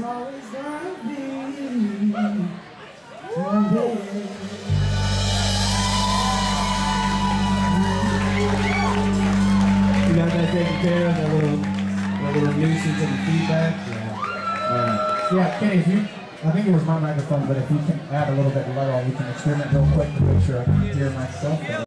always gonna be one day. You got that taken care of, that little nuisance and the feedback? Yeah. Yeah, Kenny, if you, I think it was my microphone, but if you can add a little bit lower, we can experiment real quick to make sure I can hear myself better.